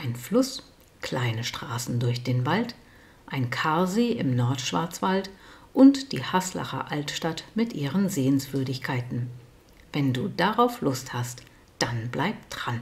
ein Fluss, kleine Straßen durch den Wald, ein Karsee im Nordschwarzwald und die Haslacher Altstadt mit ihren Sehenswürdigkeiten. Wenn du darauf Lust hast, dann bleib dran.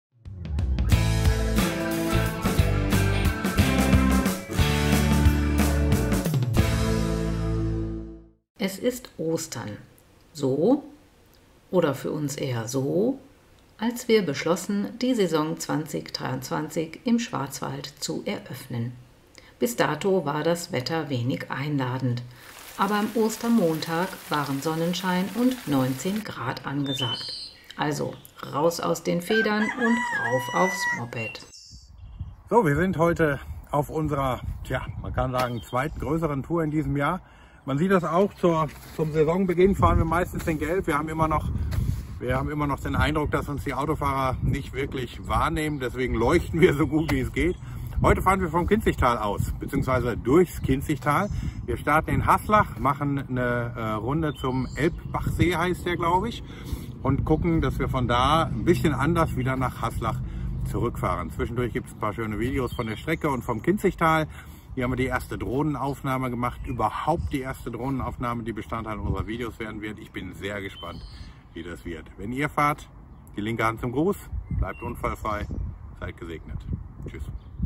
Es ist Ostern. So, oder für uns eher so, als wir beschlossen, die Saison 2023 im Schwarzwald zu eröffnen. Bis dato war das Wetter wenig einladend, aber am Ostermontag waren Sonnenschein und 19 Grad angesagt. Also raus aus den Federn und rauf aufs Moped. So, wir sind heute auf unserer, man kann sagen, zweiten größeren Tour in diesem Jahr. Man sieht das auch, zum Saisonbeginn fahren wir meistens in Gelb. Wir haben immer noch den Eindruck, dass uns die Autofahrer nicht wirklich wahrnehmen. Deswegen leuchten wir so gut wie es geht. Heute fahren wir vom Kinzigtal aus, beziehungsweise durchs Kinzigtal. Wir starten in Haslach, machen eine Runde zum Elbbachsee, heißt der, glaube ich. Und gucken, dass wir von da ein bisschen anders wieder nach Haslach zurückfahren. Zwischendurch gibt es ein paar schöne Videos von der Strecke und vom Kinzigtal. Hier haben wir die erste Drohnenaufnahme gemacht, überhaupt die erste Drohnenaufnahme, die Bestandteil unserer Videos werden wird. Ich bin sehr gespannt, wie das wird. Wenn ihr fahrt, die linke Hand zum Gruß, bleibt unfallfrei, seid gesegnet. Tschüss.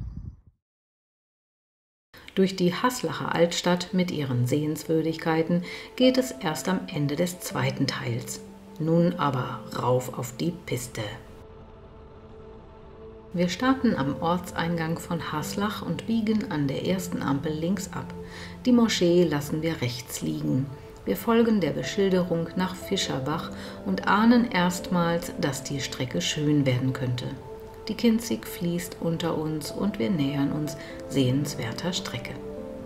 Durch die Haslacher Altstadt mit ihren Sehenswürdigkeiten geht es erst am Ende des zweiten Teils. Nun aber rauf auf die Piste. Wir starten am Ortseingang von Haslach und biegen an der ersten Ampel links ab. Die Moschee lassen wir rechts liegen. Wir folgen der Beschilderung nach Fischerbach und ahnen erstmals, dass die Strecke schön werden könnte. Die Kinzig fließt unter uns und wir nähern uns sehenswerter Strecke.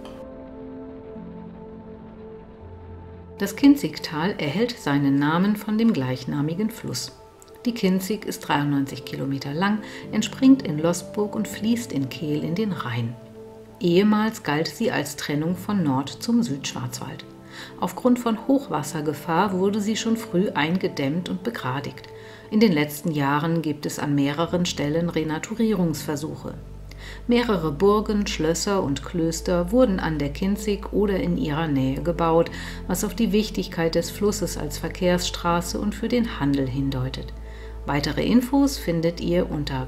Das Kinzigtal erhält seinen Namen von dem gleichnamigen Fluss. Die Kinzig ist 93 Kilometer lang, entspringt in Losburg und fließt in Kehl in den Rhein. Ehemals galt sie als Trennung von Nord- zum Südschwarzwald. Aufgrund von Hochwassergefahr wurde sie schon früh eingedämmt und begradigt. In den letzten Jahren gibt es an mehreren Stellen Renaturierungsversuche. Mehrere Burgen, Schlösser und Klöster wurden an der Kinzig oder in ihrer Nähe gebaut, was auf die Wichtigkeit des Flusses als Verkehrsstraße und für den Handel hindeutet. Weitere Infos findet ihr unter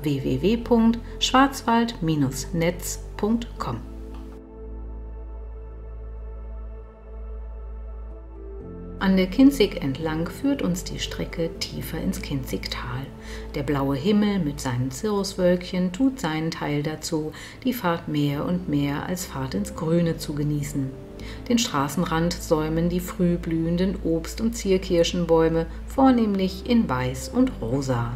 www.schwarzwald-netz.com. An der Kinzig entlang führt uns die Strecke tiefer ins Kinzigtal. Der blaue Himmel mit seinen Cirruswölkchen tut seinen Teil dazu, die Fahrt mehr und mehr als Fahrt ins Grüne zu genießen. Den Straßenrand säumen die früh blühenden Obst- und Zierkirschenbäume, vornehmlich in Weiß und Rosa.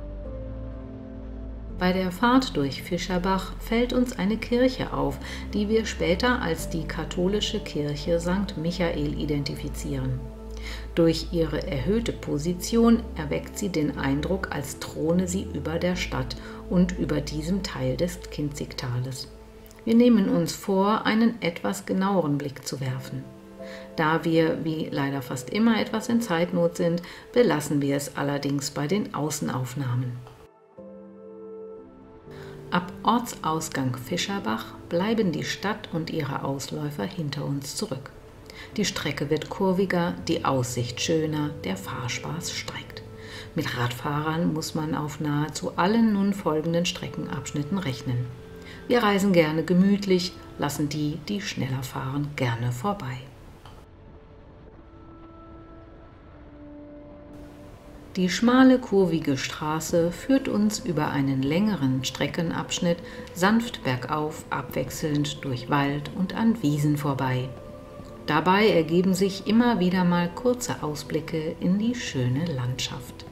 Bei der Fahrt durch Fischerbach fällt uns eine Kirche auf, die wir später als die katholische Kirche St. Michael identifizieren. Durch ihre erhöhte Position erweckt sie den Eindruck, als throne sie über der Stadt und über diesem Teil des Kinzigtales. Wir nehmen uns vor, einen etwas genaueren Blick zu werfen. Da wir, wie leider fast immer, etwas in Zeitnot sind, belassen wir es allerdings bei den Außenaufnahmen. Ab Ortsausgang Fischerbach bleiben die Stadt und ihre Ausläufer hinter uns zurück. Die Strecke wird kurviger, die Aussicht schöner, der Fahrspaß steigt. Mit Radfahrern muss man auf nahezu allen nun folgenden Streckenabschnitten rechnen. Wir reisen gerne gemütlich, lassen die, die schneller fahren, gerne vorbei. Die schmale, kurvige Straße führt uns über einen längeren Streckenabschnitt sanft bergauf, abwechselnd durch Wald und an Wiesen vorbei. Dabei ergeben sich immer wieder mal kurze Ausblicke in die schöne Landschaft.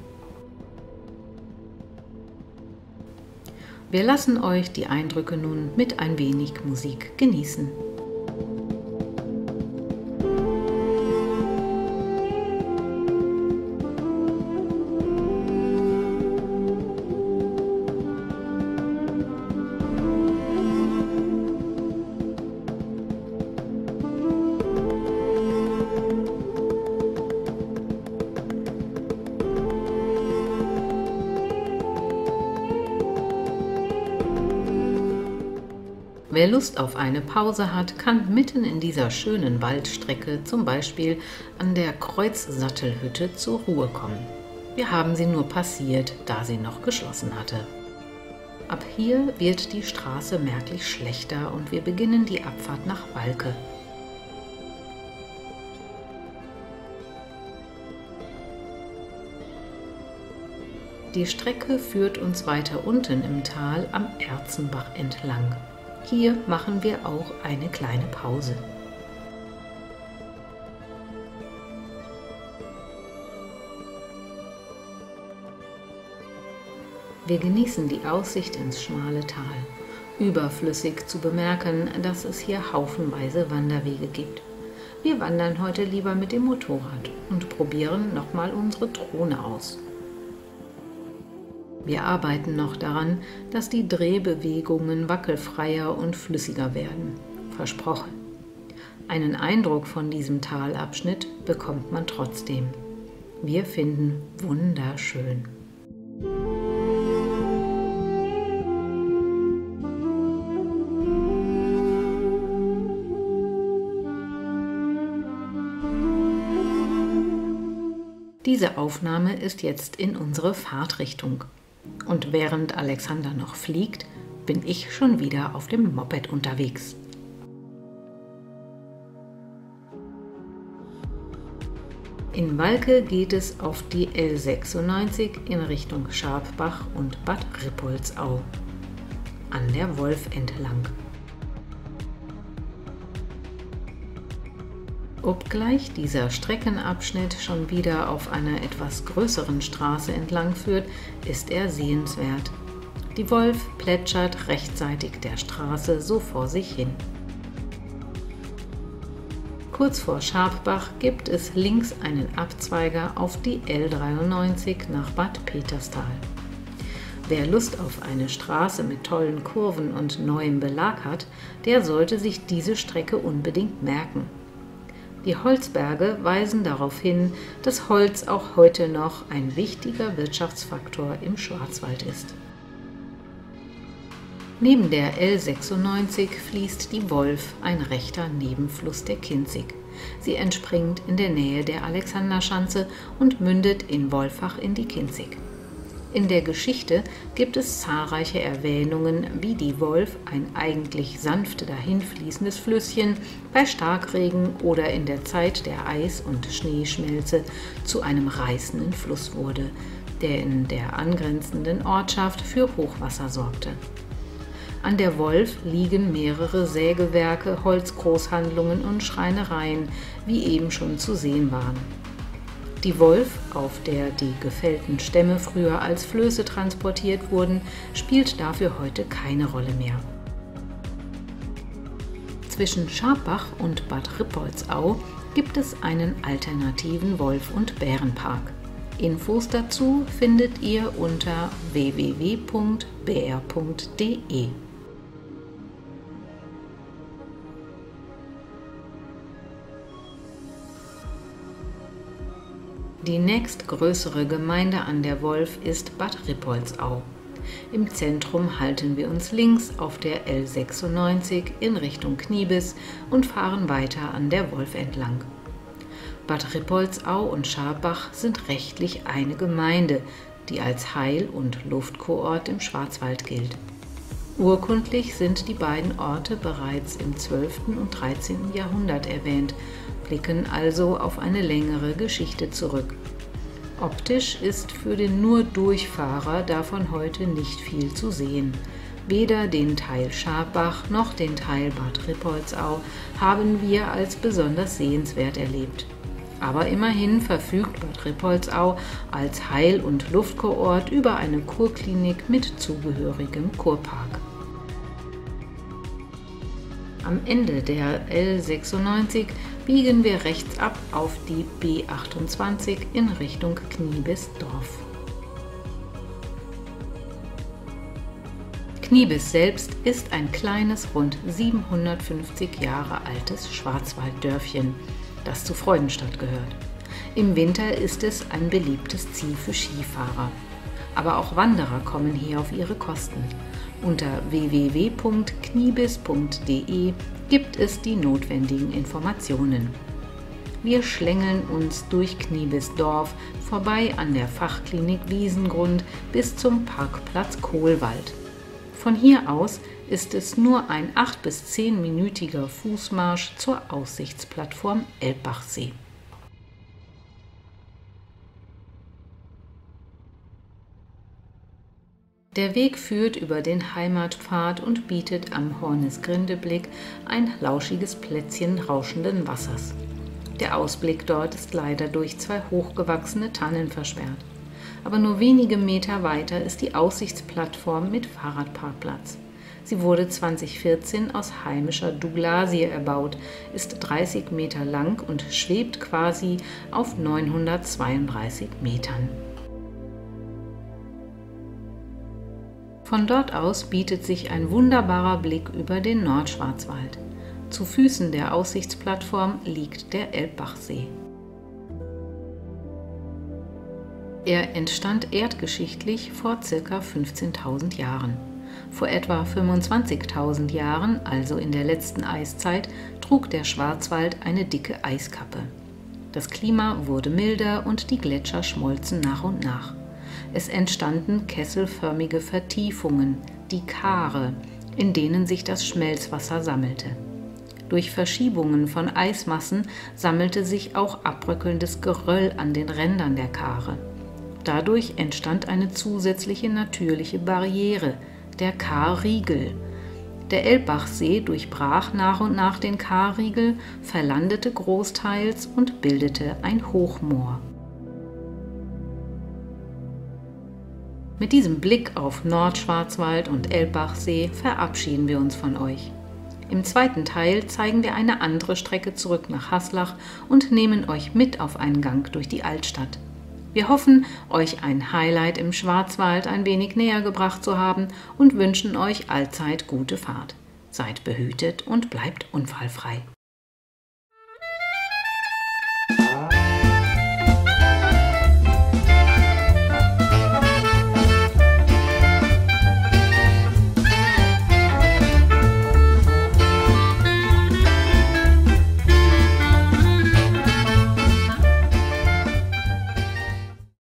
Wir lassen euch die Eindrücke nun mit ein wenig Musik genießen. Wer Lust auf eine Pause hat, kann mitten in dieser schönen Waldstrecke zum Beispiel an der Kreuzsattelhütte zur Ruhe kommen. Wir haben sie nur passiert, da sie noch geschlossen hatte. Ab hier wird die Straße merklich schlechter und wir beginnen die Abfahrt nach Walke. Die Strecke führt uns weiter unten im Tal am Erzenbach entlang. Hier machen wir auch eine kleine Pause. Wir genießen die Aussicht ins schmale Tal. Überflüssig zu bemerken, dass es hier haufenweise Wanderwege gibt. Wir wandern heute lieber mit dem Motorrad und probieren nochmal unsere Drohne aus. Wir arbeiten noch daran, dass die Drehbewegungen wackelfreier und flüssiger werden. Versprochen. Einen Eindruck von diesem Talabschnitt bekommt man trotzdem. Wir finden wunderschön. Diese Aufnahme ist jetzt in unsere Fahrtrichtung. Und während Alexander noch fliegt, bin ich schon wieder auf dem Moped unterwegs. In Walke geht es auf die L96 in Richtung Scharpbach und Bad Rippoldsau, an der Wolf entlang. Obgleich dieser Streckenabschnitt schon wieder auf einer etwas größeren Straße entlang führt, ist er sehenswert. Die Wolf plätschert rechtsseitig der Straße so vor sich hin. Kurz vor Scharpbach gibt es links einen Abzweiger auf die L93 nach Bad Peterstal. Wer Lust auf eine Straße mit tollen Kurven und neuem Belag hat, der sollte sich diese Strecke unbedingt merken. Die Holzberge weisen darauf hin, dass Holz auch heute noch ein wichtiger Wirtschaftsfaktor im Schwarzwald ist. Neben der L96 fließt die Wolf, ein rechter Nebenfluss der Kinzig. Sie entspringt in der Nähe der Alexanderschanze und mündet in Wolfach in die Kinzig. In der Geschichte gibt es zahlreiche Erwähnungen, wie die Wolf, ein eigentlich sanft dahinfließendes Flüsschen, bei Starkregen oder in der Zeit der Eis- und Schneeschmelze zu einem reißenden Fluss wurde, der in der angrenzenden Ortschaft für Hochwasser sorgte. An der Wolf liegen mehrere Sägewerke, Holzgroßhandlungen und Schreinereien, wie eben schon zu sehen waren. Die Wolf, auf der die gefällten Stämme früher als Flöße transportiert wurden, spielt dafür heute keine Rolle mehr. Zwischen Scharpbach und Bad Rippoldsau gibt es einen alternativen Wolf- und Bärenpark. Infos dazu findet ihr unter www.br.de. Die nächstgrößere Gemeinde an der Wolf ist Bad Rippoldsau. Im Zentrum halten wir uns links auf der L96 in Richtung Kniebis und fahren weiter an der Wolf entlang. Bad Rippoldsau und Scharpbach sind rechtlich eine Gemeinde, die als Heil- und Luftkurort im Schwarzwald gilt. Urkundlich sind die beiden Orte bereits im 12. und 13. Jahrhundert erwähnt, blicken also auf eine längere Geschichte zurück. Optisch ist für den nur Durchfahrer davon heute nicht viel zu sehen. Weder den Teil Scharpbach noch den Teil Bad Rippoldsau haben wir als besonders sehenswert erlebt. Aber immerhin verfügt Bad Rippoldsau als Heil- und Luftkurort über eine Kurklinik mit zugehörigem Kurpark. Am Ende der L96 biegen wir rechts ab auf die B28 in Richtung Kniebisdorf. Kniebis selbst ist ein kleines, rund 750 Jahre altes Schwarzwalddörfchen, das zu Freudenstadt gehört. Im Winter ist es ein beliebtes Ziel für Skifahrer. Aber auch Wanderer kommen hier auf ihre Kosten. Unter www.knibis.de gibt es die notwendigen Informationen. Wir schlängeln uns durch Knibisdorf vorbei an der Fachklinik Wiesengrund bis zum Parkplatz Kohlwald. Von hier aus ist es nur ein 8- bis 10-minütiger Fußmarsch zur Aussichtsplattform Elbachsee. Der Weg führt über den Heimatpfad und bietet am Hornisgrindeblick ein lauschiges Plätzchen rauschenden Wassers. Der Ausblick dort ist leider durch 2 hochgewachsene Tannen versperrt. Aber nur wenige Meter weiter ist die Aussichtsplattform mit Fahrradparkplatz. Sie wurde 2014 aus heimischer Douglasie erbaut, ist 30 Meter lang und schwebt quasi auf 932 Metern. Von dort aus bietet sich ein wunderbarer Blick über den Nordschwarzwald. Zu Füßen der Aussichtsplattform liegt der Elbachsee. Er entstand erdgeschichtlich vor ca. 15.000 Jahren. Vor etwa 25.000 Jahren, also in der letzten Eiszeit, trug der Schwarzwald eine dicke Eiskappe. Das Klima wurde milder und die Gletscher schmolzen nach und nach. Es entstanden kesselförmige Vertiefungen, die Kare, in denen sich das Schmelzwasser sammelte. Durch Verschiebungen von Eismassen sammelte sich auch abbröckelndes Geröll an den Rändern der Kare. Dadurch entstand eine zusätzliche natürliche Barriere, der Karriegel. Der Elbachsee durchbrach nach und nach den Karriegel, verlandete großteils und bildete ein Hochmoor. Mit diesem Blick auf Nordschwarzwald und Elbachsee verabschieden wir uns von euch. Im zweiten Teil zeigen wir eine andere Strecke zurück nach Haslach und nehmen euch mit auf einen Gang durch die Altstadt. Wir hoffen, euch ein Highlight im Schwarzwald ein wenig näher gebracht zu haben und wünschen euch allzeit gute Fahrt. Seid behütet und bleibt unfallfrei.